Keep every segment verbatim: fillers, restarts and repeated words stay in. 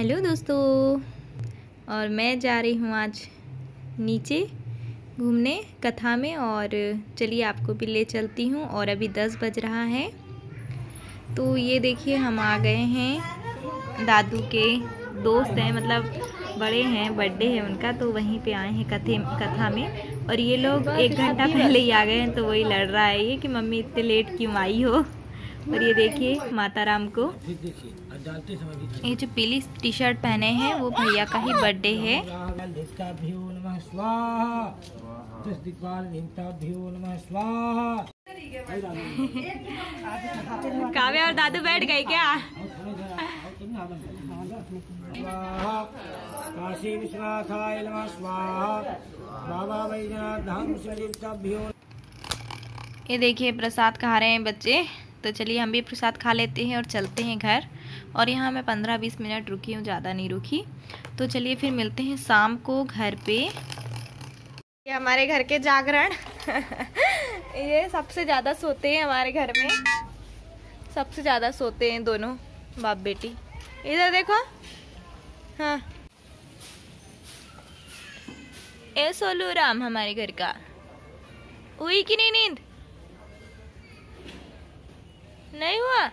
Hello दोस्तों, और मैं जा रही हूँ आज नीचे घूमने कथा में। और चलिए आपको भी ले चलती हूँ। और अभी दस बज रहा है, तो ये देखिए हम आ गए हैं। दादू के दोस्त हैं, मतलब बड़े हैं, बर्थडे है उनका, तो वहीं पे आए हैं कथे कथा में। और ये लोग एक घंटा पहले ही आ गए हैं, तो वही लड़ रहा है ये कि मम्मी इतने लेट क्यों आई हो। और ये देखिए माता राम को, ये जो पीली टी शर्ट पहने हैं वो भैया का ही बर्थडे है। काव्या और दादू बैठ गए क्या? काशी विश्वनाथाय नमः स्वाहा। बाबा बैजनाथ धाम से। ये देखिए प्रसाद खा रहे हैं बच्चे, तो चलिए हम भी प्रसाद खा लेते हैं और चलते हैं घर। और यहाँ मैं पंद्रह बीस मिनट रुकी हूँ, ज़्यादा नहीं रुकी। तो चलिए फिर मिलते हैं शाम को घर पे। ये हमारे घर के जागरण ये सबसे ज़्यादा सोते हैं हमारे घर में, सबसे ज़्यादा सोते हैं दोनों बाप बेटी। इधर देखो, हाँ ए सोलू राम हमारे घर का। हुई कि नहीं नींद? नहीं हुआ?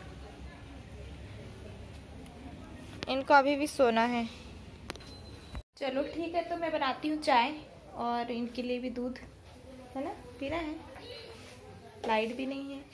इनको अभी भी सोना है। चलो ठीक है, तो मैं बनाती हूँ चाय, और इनके लिए भी दूध है ना, पीना है। लाइट भी नहीं है,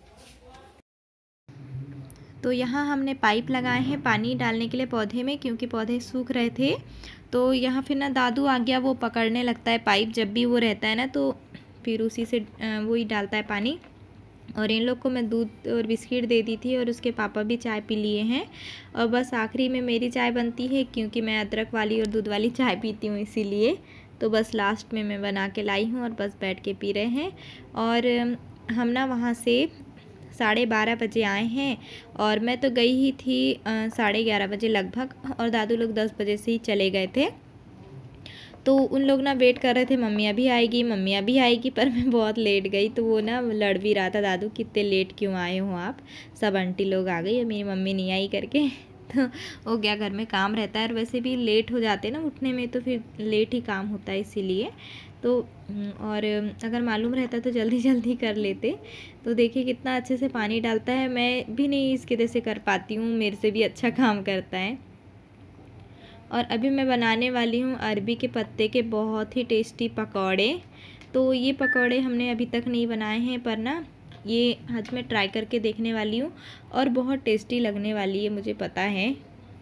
तो यहाँ हमने पाइप लगाए हैं पानी डालने के लिए पौधे में, क्योंकि पौधे सूख रहे थे। तो यहाँ फिर ना दादू आ गया, वो पकड़ने लगता है पाइप जब भी वो रहता है ना, तो फिर उसी से वो ही डालता है पानी। और इन लोग को मैं दूध और बिस्किट दे दी थी, और उसके पापा भी चाय पी लिए हैं। और बस आखिरी में मेरी चाय बनती है, क्योंकि मैं अदरक वाली और दूध वाली चाय पीती हूँ, इसीलिए। तो बस लास्ट में मैं बना के लाई हूँ और बस बैठ के पी रहे हैं। और हम ना वहाँ से साढ़े बारह बजे आए हैं, और मैं तो गई ही थी साढ़े ग्यारह बजे लगभग, और दादू लोग दस बजे से ही चले गए थे। तो उन लोग ना वेट कर रहे थे, मम्मी अभी आएगी मम्मी अभी आएगी, पर मैं बहुत लेट गई। तो वो ना लड़ भी रहा था, दादू कितने लेट क्यों आए हो आप, सब आंटी लोग आ गई और मेरी मम्मी नहीं आई करके। तो वो क्या, घर में काम रहता है, और वैसे भी लेट हो जाते हैं ना उठने में, तो फिर लेट ही काम होता है, इसीलिए। तो और अगर मालूम रहता तो जल्दी जल्दी कर लेते। तो देखिए कितना अच्छे से पानी डालता है, मैं भी नहीं इसके जैसे कर पाती हूँ, मेरे से भी अच्छा काम करता है। और अभी मैं बनाने वाली हूँ अरबी के पत्ते के बहुत ही टेस्टी पकौड़े। तो ये पकौड़े हमने अभी तक नहीं बनाए हैं, पर ना ये आज मैं ट्राई करके देखने वाली हूँ, और बहुत टेस्टी लगने वाली है, मुझे पता है।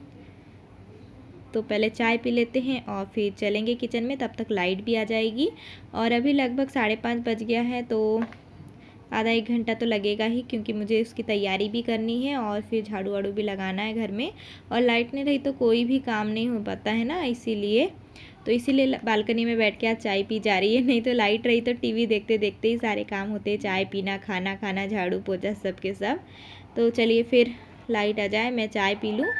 तो पहले चाय पी लेते हैं और फिर चलेंगे किचन में, तब तक लाइट भी आ जाएगी। और अभी लगभग साढ़े पाँच बज गया है, तो आधा एक घंटा तो लगेगा ही, क्योंकि मुझे उसकी तैयारी भी करनी है, और फिर झाड़ू वाड़ू भी लगाना है घर में। और लाइट नहीं रही तो कोई भी काम नहीं हो पाता है ना, इसीलिए। तो इसीलिए बालकनी में बैठ के आज चाय पी जा रही है, नहीं तो लाइट रही तो टीवी देखते देखते ही सारे काम होते हैं, चाय पीना, खाना खाना, झाड़ू पोछा, सब के सब। तो चलिए फिर लाइट आ जाए मैं चाय पी लूँ।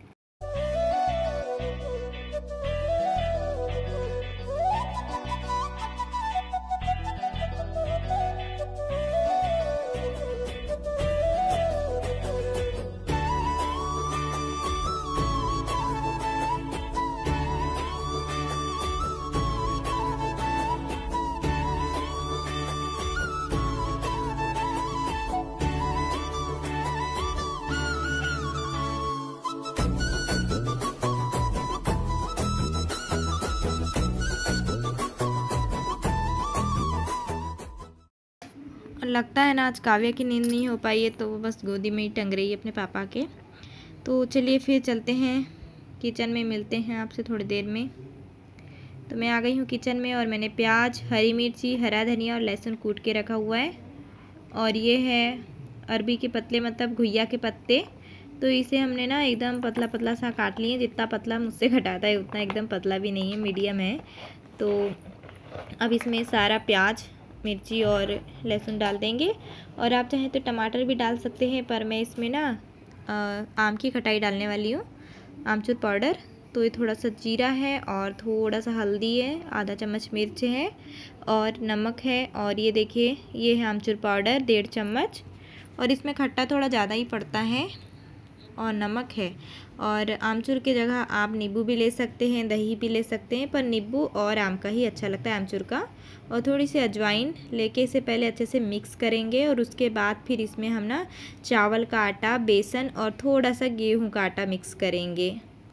लगता है ना आज काव्या की नींद नहीं हो पाई है, तो वो बस गोदी में ही टंग रही है अपने पापा के। तो चलिए फिर चलते हैं किचन में, मिलते हैं आपसे थोड़ी देर में। तो मैं आ गई हूँ किचन में, और मैंने प्याज, हरी मिर्ची, हरा धनिया और लहसुन कूट के रखा हुआ है। और ये है अरबी के पत्ते, मतलब घुइया के पत्ते। तो इसे हमने ना एकदम पतला पतला सा काट लिए, जितना पतला मुझसे घटाता है उतना, एकदम पतला भी नहीं है, मीडियम है। तो अब इसमें सारा प्याज, मिर्ची और लहसुन डाल देंगे। और आप चाहें तो टमाटर भी डाल सकते हैं, पर मैं इसमें ना आ, आम की खटाई डालने वाली हूँ, आमचूर पाउडर। तो ये थोड़ा सा जीरा है, और थोड़ा सा हल्दी है, आधा चम्मच मिर्च है, और नमक है। और ये देखिए ये है आमचूर पाउडर डेढ़ चम्मच, और इसमें खट्टा थोड़ा ज़्यादा ही पड़ता है। और नमक है। और आमचूर की जगह आप नींबू भी ले सकते हैं, दही भी ले सकते हैं, पर नींबू और आम का ही अच्छा लगता है आमचूर का। और थोड़ी सी अजवाइन लेके इसे पहले अच्छे से मिक्स करेंगे और उसके बाद फिर इसमें हम ना चावल का आटा, बेसन और थोड़ा सा गेहूं का आटा मिक्स करेंगे।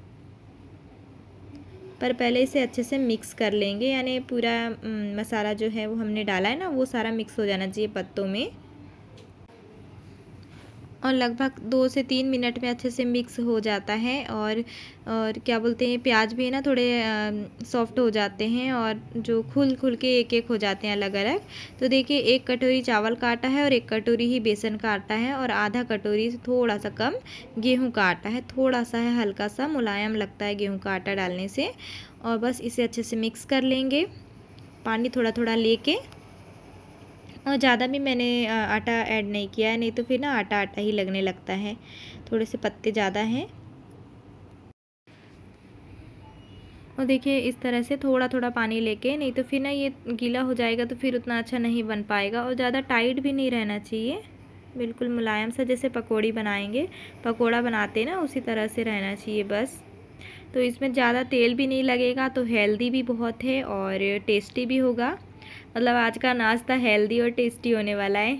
पर पहले इसे अच्छे से मिक्स कर लेंगे, यानी पूरा मसाला जो है वो हमने डाला है ना वो सारा मिक्स हो जाना चाहिए पत्तों में। और लगभग दो से तीन मिनट में अच्छे से मिक्स हो जाता है। और और क्या बोलते हैं, प्याज भी है ना थोड़े सॉफ्ट हो जाते हैं और जो खुल खुल के एक एक हो जाते हैं अलग अलग। तो देखिए एक कटोरी चावल का आटा है और एक कटोरी ही बेसन का आटा है और आधा कटोरी से थोड़ा सा कम गेहूं का आटा है। थोड़ा सा है, हल्का सा मुलायम लगता है गेहूं का आटा डालने से। और बस इसे अच्छे से मिक्स कर लेंगे, पानी थोड़ा थोड़ा लेके। और ज़्यादा भी मैंने आटा ऐड नहीं किया है, नहीं तो फिर ना आटा आटा ही लगने लगता है, थोड़े से पत्ते ज़्यादा हैं। और देखिए इस तरह से थोड़ा थोड़ा पानी लेके, नहीं तो फिर ना ये गीला हो जाएगा तो फिर उतना अच्छा नहीं बन पाएगा। और ज़्यादा टाइट भी नहीं रहना चाहिए, बिल्कुल मुलायम सा, जैसे पकौड़ी बनाएंगे पकोड़ा बनाते ना उसी तरह से रहना चाहिए बस। तो इसमें ज़्यादा तेल भी नहीं लगेगा, तो हेल्दी भी बहुत है और टेस्टी भी होगा। मतलब आज का नाश्ता हेल्दी और टेस्टी होने वाला है।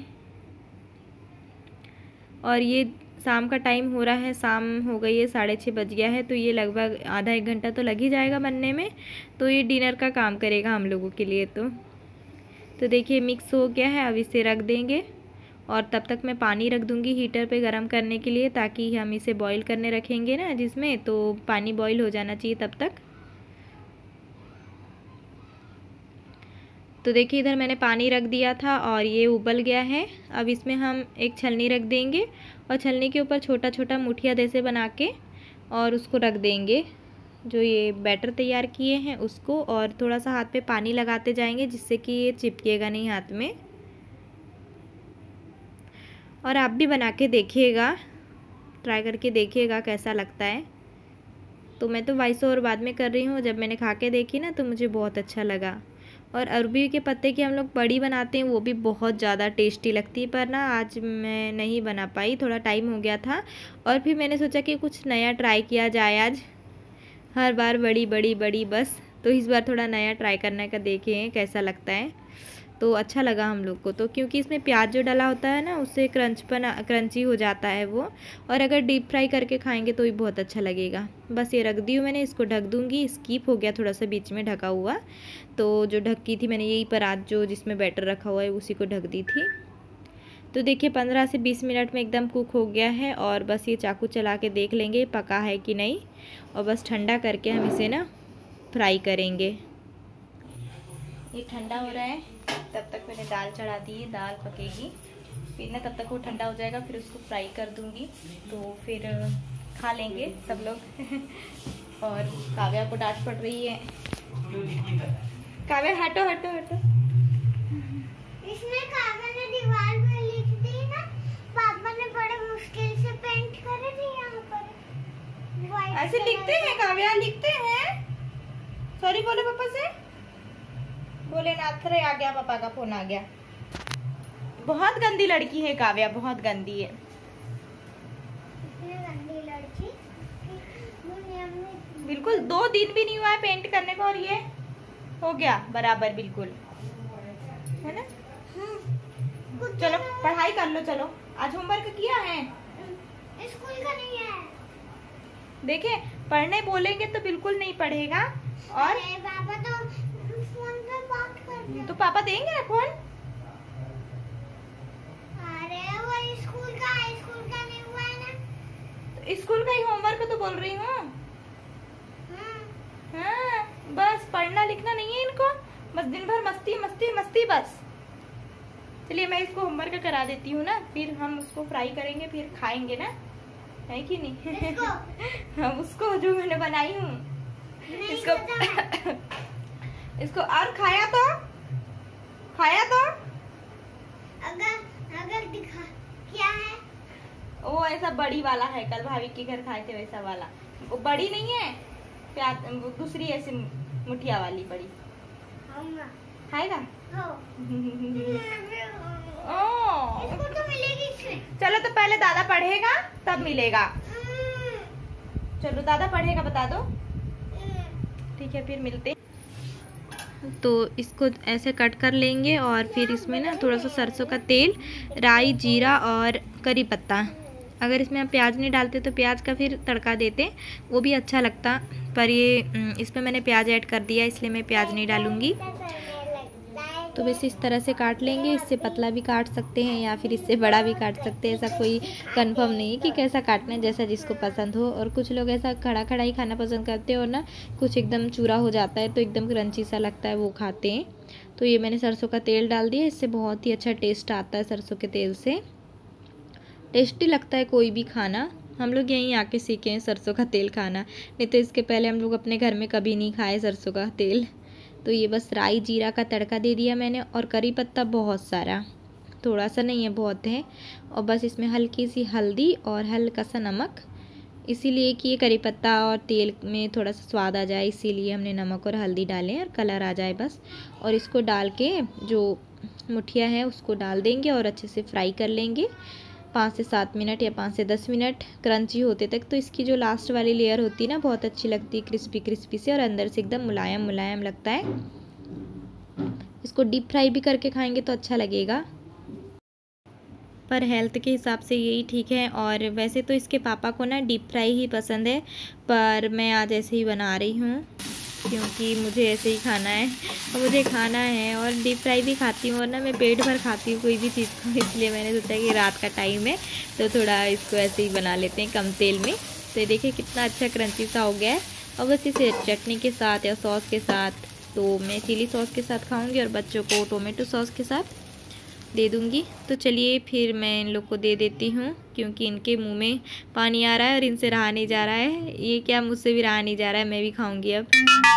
और ये शाम का टाइम हो रहा है, शाम हो गई है, साढ़े छः बज गया है, तो ये लगभग आधा एक घंटा तो लग ही जाएगा बनने में। तो ये डिनर का काम करेगा हम लोगों के लिए। तो तो देखिए मिक्स हो गया है, अब इसे रख देंगे। और तब तक मैं पानी रख दूंगी हीटर पे गरम करने के लिए, ताकि हम इसे बॉईल करने रखेंगे ना जिसमें, तो पानी बॉईल हो जाना चाहिए तब तक। तो देखिए इधर मैंने पानी रख दिया था और ये उबल गया है। अब इसमें हम एक छलनी रख देंगे और छलनी के ऊपर छोटा छोटा मुठिया जैसे बना के और उसको रख देंगे, जो ये बैटर तैयार किए हैं उसको। और थोड़ा सा हाथ पे पानी लगाते जाएंगे जिससे कि ये चिपकेगा नहीं हाथ में। और आप भी बना के देखिएगा, ट्राई करके देखिएगा कैसा लगता है। तो मैं तो वॉइस ओवर बाद में कर रही हूँ, जब मैंने खा के देखी ना तो मुझे बहुत अच्छा लगा। और अरबी के पत्ते की हम लोग बड़ी बनाते हैं, वो भी बहुत ज़्यादा टेस्टी लगती है, पर ना आज मैं नहीं बना पाई, थोड़ा टाइम हो गया था। और फिर मैंने सोचा कि कुछ नया ट्राई किया जाए आज, हर बार बड़ी बड़ी बड़ी बस, तो इस बार थोड़ा नया ट्राई करने का देखें कैसा लगता है। तो अच्छा लगा हम लोग को, तो क्योंकि इसमें प्याज जो डाला होता है ना उससे क्रंचपन क्रंची हो जाता है वो। और अगर डीप फ्राई करके खाएंगे तो भी बहुत अच्छा लगेगा। बस ये रख दी हूँ मैंने, इसको ढक दूँगी। स्किप हो गया थोड़ा सा बीच में ढका हुआ, तो जो ढकी थी मैंने यही पर आज जो जिसमें बैटर रखा हुआ है उसी को ढक दी थी। तो देखिए पंद्रह से बीस मिनट में एकदम कुक हो गया है। और बस ये चाकू चला के देख लेंगे पका है कि नहीं, और बस ठंडा करके हम इसे ना फ्राई करेंगे। ये ठंडा हो रहा है, तब तक मैंने दाल चढ़ा दी है, दाल पकेगी, फिर ना तब तक वो ठंडा हो जाएगा, फिर उसको फ्राई कर दूंगी, तो फिर खा लेंगे सब लोग। और काव्या को डांट पड़ रही है, काव्या हटो हटो हटो। इसमें काव्या ने दीवार पे लिख दी ना, पापा ने बड़े मुश्किल से पेंट करे थे यहाँ पर। ऐसे लिखते हैं काव्या, लिखते हैं। सॉरी बोलो पापा से, बोले ना। अरे आ गया, पापा का फोन आ गया। बहुत गंदी लड़की है काव्या, बहुत गंदी है। गंदी लड़की बिल्कुल दो दिन भी नहीं हुआ है पेंट करने को और ये हो गया बराबर बिल्कुल, है ना। चलो पढ़ाई कर लो, चलो आज होमवर्क किया है, स्कूल का नहीं है। देखे पढ़ने बोलेंगे तो बिल्कुल नहीं पढ़ेगा। और पापा तो फोन पे बात करते हैं। तो पापा देंगे ना फोन। अरे वो स्कूल का स्कूल का नहीं हुआ है ना, तो स्कूल का ही होमवर्क तो बोल रही हूँ। हाँ बस पढ़ना लिखना नहीं है इनको, बस दिन भर मस्ती मस्ती मस्ती बस। चलिए मैं इसको होमवर्क करा देती हूँ ना, फिर हम उसको फ्राई करेंगे, फिर खाएंगे ना, है कि नहीं। हम उसको जो मैंने बनाई हूँ इसको इसको और खाया तो खाया तो अगर अगर दिखा क्या है, वो ऐसा बड़ी वाला है, कल भाभी के घर खाए थे वैसा वाला। वो बड़ी नहीं है प्याज, दूसरी ऐसी मुठिया वाली बड़ी। खाएगा इसको तो मिलेगी इसमें। चलो तो पहले दादा पढ़ेगा तब मिलेगा। चलो दादा पढ़ेगा बता दो। ठीक है फिर मिलते। तो इसको ऐसे कट कर लेंगे और फिर इसमें ना थोड़ा सा सरसों का तेल, राई, जीरा और करी पत्ता। अगर इसमें हम प्याज नहीं डालते तो प्याज का फिर तड़का देते, वो भी अच्छा लगता, पर ये इसमें मैंने प्याज ऐड कर दिया इसलिए मैं प्याज नहीं डालूँगी। तो वैसे इस तरह से काट लेंगे। इससे पतला भी काट सकते हैं या फिर इससे बड़ा भी काट सकते हैं, ऐसा कोई कंफर्म नहीं है कि कैसा काटना है, जैसा जिसको पसंद हो। और कुछ लोग ऐसा खड़ा खड़ा ही खाना पसंद करते हैं और ना कुछ एकदम चूरा हो जाता है तो एकदम क्रंची सा लगता है, वो खाते हैं। तो ये मैंने सरसों का तेल डाल दिया, इससे बहुत ही अच्छा टेस्ट आता है। सरसों के तेल से टेस्टी लगता है कोई भी खाना। हम लोग यहीं आके सीखे हैं सरसों का तेल खाना, नहीं तो इसके पहले हम लोग अपने घर में कभी नहीं खाए सरसों का तेल। तो ये बस राई जीरा का तड़का दे दिया मैंने, और करी पत्ता बहुत सारा, थोड़ा सा नहीं है बहुत है। और बस इसमें हल्की सी हल्दी और हल्का सा नमक, इसीलिए कि ये करी पत्ता और तेल में थोड़ा सा स्वाद आ जाए, इसीलिए हमने नमक और हल्दी डालें और कलर आ जाए बस। और इसको डाल के जो मुठिया है उसको डाल देंगे और अच्छे से फ्राई कर लेंगे पाँच से सात मिनट या पाँच से दस मिनट क्रंची होते तक। तो इसकी जो लास्ट वाली लेयर होती है ना बहुत अच्छी लगती है, क्रिस्पी क्रिस्पी से, और अंदर से एकदम मुलायम मुलायम लगता है। इसको डीप फ्राई भी करके खाएंगे तो अच्छा लगेगा, पर हेल्थ के हिसाब से यही ठीक है। और वैसे तो इसके पापा को ना डीप फ्राई ही पसंद है, पर मैं आज ऐसे ही बना रही हूँ क्योंकि मुझे ऐसे ही खाना है और मुझे खाना है। और डीप फ्राई भी खाती हूँ और ना मैं पेट भर खाती हूँ कोई भी चीज़ को, इसलिए मैंने सोचा कि रात का टाइम है तो थोड़ा इसको ऐसे ही बना लेते हैं कम तेल में। तो ये देखिए कितना अच्छा क्रंची सा हो गया है। और बस इसे चटनी के साथ या सॉस के साथ, तो मैं चिली सॉस के साथ खाऊँगी और बच्चों को टोमेटो सॉस के साथ दे दूँगी। तो चलिए फिर मैं इन लोग को दे देती हूँ क्योंकि इनके मुंह में पानी आ रहा है और इनसे रहा नहीं जा रहा है। ये क्या, मुझसे भी रहा नहीं जा रहा है, मैं भी खाऊँगी अब।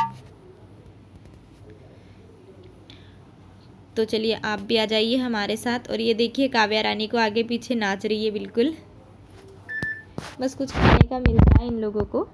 तो चलिए आप भी आ जाइए हमारे साथ। और ये देखिए काव्या रानी को आगे पीछे नाच रही है बिल्कुल, बस कुछ खाने का मिल रहा है इन लोगों को।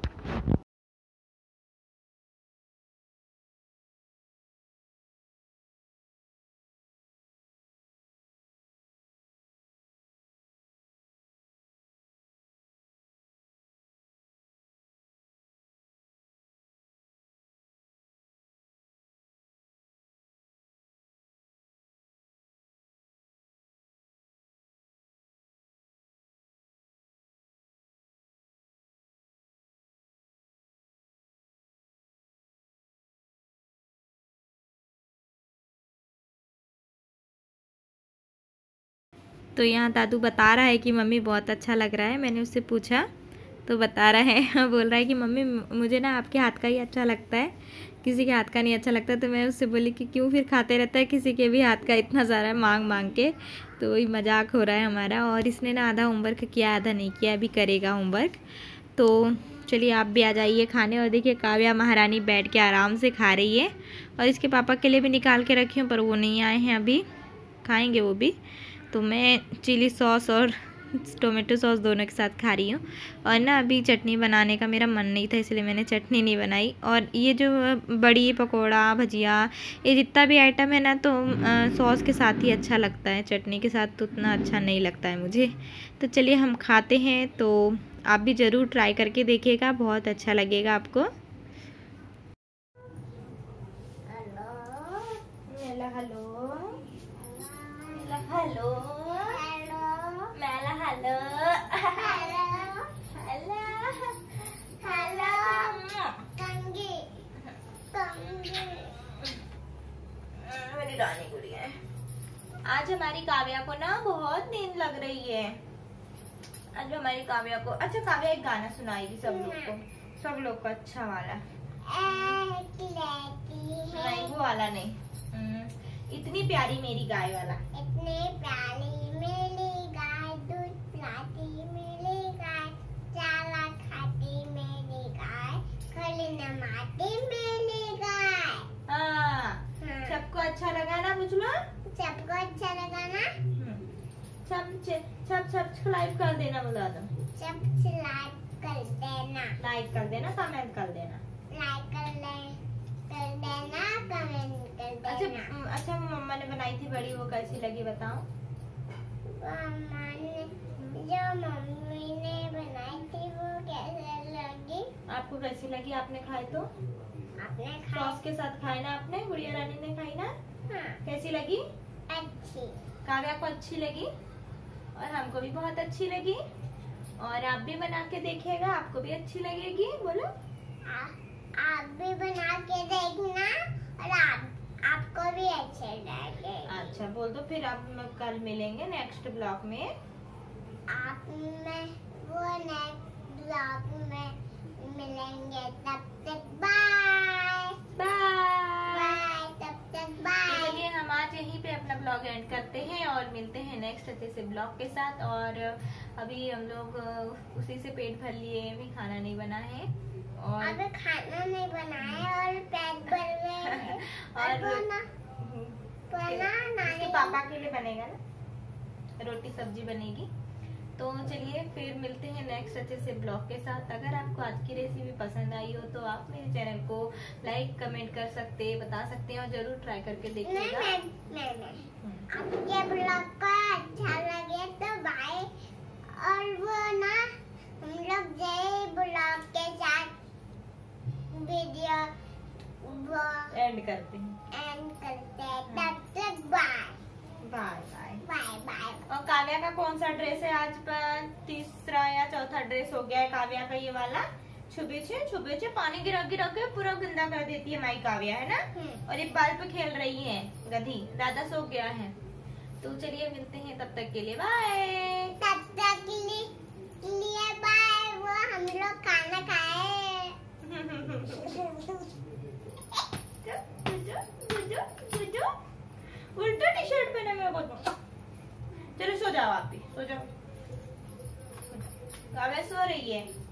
तो यहाँ दादू बता रहा है कि मम्मी बहुत अच्छा लग रहा है। मैंने उससे पूछा तो बता रहा है बोल रहा है कि मम्मी मुझे ना आपके हाथ का ही अच्छा लगता है, किसी के हाथ का नहीं अच्छा लगता। तो मैं उससे बोली कि क्यों फिर खाते रहता है किसी के भी हाथ का इतना सारा मांग मांग के। तो वही मजाक हो रहा है हमारा। और इसने ना आधा होमवर्क किया आधा नहीं किया, अभी करेगा होमवर्क। तो चलिए आप भी आ जाइए खाने। और देखिए काव्या महारानी बैठ के आराम से खा रही है, और इसके पापा के लिए भी निकाल के रखी हूँ पर वो नहीं आए हैं अभी, खाएंगे वो भी। तो मैं चिली सॉस और टोमेटो सॉस दोनों के साथ खा रही हूँ। और ना अभी चटनी बनाने का मेरा मन नहीं था इसलिए मैंने चटनी नहीं बनाई। और ये जो बड़ी पकौड़ा भजिया ये जितना भी आइटम है ना तो सॉस के साथ ही अच्छा लगता है, चटनी के साथ तो उतना अच्छा नहीं लगता है मुझे। तो चलिए हम खाते हैं। तो आप भी ज़रूर ट्राई करके देखिएगा, बहुत अच्छा लगेगा आपको। हेलो हेलो हेलो मेला हेलो हेलो हेलो कंगी कंगी मेरी रानी गुड़िया है। आज हमारी काव्या को ना बहुत नींद लग रही है। आज हमारी काव्या को, अच्छा काव्या एक गाना सुनाएगी सब लोग को, सब लोग को अच्छा वाला। नहीं वो वाला नहीं, इतनी प्यारी मेरी गाय वाला। इतनी प्यारी मेरी गाय, दूध पिलाती मेरी गाय, चारा खाती मेरी गाय, खली नमाती मेरी गाय। हाँ सबको अच्छा लगा ना बुझलो? सबको अच्छा लगा ना? सब सब सब्सक्राइब कर देना बुला दो। सब्सक्राइब कर देना, लाइक कर देना, कमेंट कर देना, लाइक कर ले कर देना, कमेंट कर देना। अच्छा अच्छा मम्मा ने बनाई थी बड़ी, वो कैसी लगी बताओ? मम्मा ने जो मम्मी ने बनाई थी वो कैसे लगी? कैसी लगी आपने खाए तो? आपने खाई? सॉस के साथ खाए ना आपने? गुड़िया रानी ने खाई ना? हाँ। कैसी लगी? अच्छी। काव्या को अच्छी लगी और हमको भी बहुत अच्छी लगी। और आप भी बना के देखिएगा, आपको भी अच्छी लगेगी। बोलो आ, आप भी बना के देखना और आप आपको भी अच्छे लगे। अच्छा बोल दो फिर। आप कल मिलेंगे नेक्स्ट ब्लॉग में। आप में वो नेक्स्ट ब्लॉग में मिलेंगे, तब तक बाय बाय। बाय। तब तक बाय। चलिए हम आज यहीं पे अपना ब्लॉग एंड करते हैं और मिलते हैं नेक्स्ट अच्छे से ब्लॉग के साथ। और अभी हम लोग उसी से पेट भर लिए, अभी खाना नहीं बना है और अभी खाना नहीं बनाया और पेट भर गए। और बना बना उसके नानी पापा के लिए बनेगा ना, रोटी सब्जी बनेगी। तो चलिए फिर मिलते हैं नेक्स्ट अच्छे से ब्लॉग के साथ। अगर आपको आज की रेसिपी पसंद आई हो तो आप मेरे चैनल को लाइक कमेंट कर सकते हैं, बता सकते हैं और जरूर ट्राई करके नहीं देखिएगा। नहीं नहीं नहीं आपके ब्लॉग को अच्छा लगे तो बाय। और वो ना हम लोग जय ब्लॉग के साथ वीडियो वो एंड करते हैं। एंड करते हैं। तब तक bye bye bye. Bye bye. और काव्या का कौन सा ड्रेस है आज? पर तीसरा या चौथा ड्रेस हो गया है काव्या का ये वाला। छुपे छे छुपे छे पानी गिरा गिरा के पूरा गंदा कर देती है माई काव्या, है ना। और एक बाल पे खेल रही है गधी। दादा सो गया है। तो चलिए मिलते हैं, तब तक के लिए बाय। तब तक के लिए लिए बाय। वो हम लोग खाना खाए। उल्टा टी शर्ट पहना मेरे को। चलो सो जाओ, आप भी सो जाओ। काव्या सो रही है।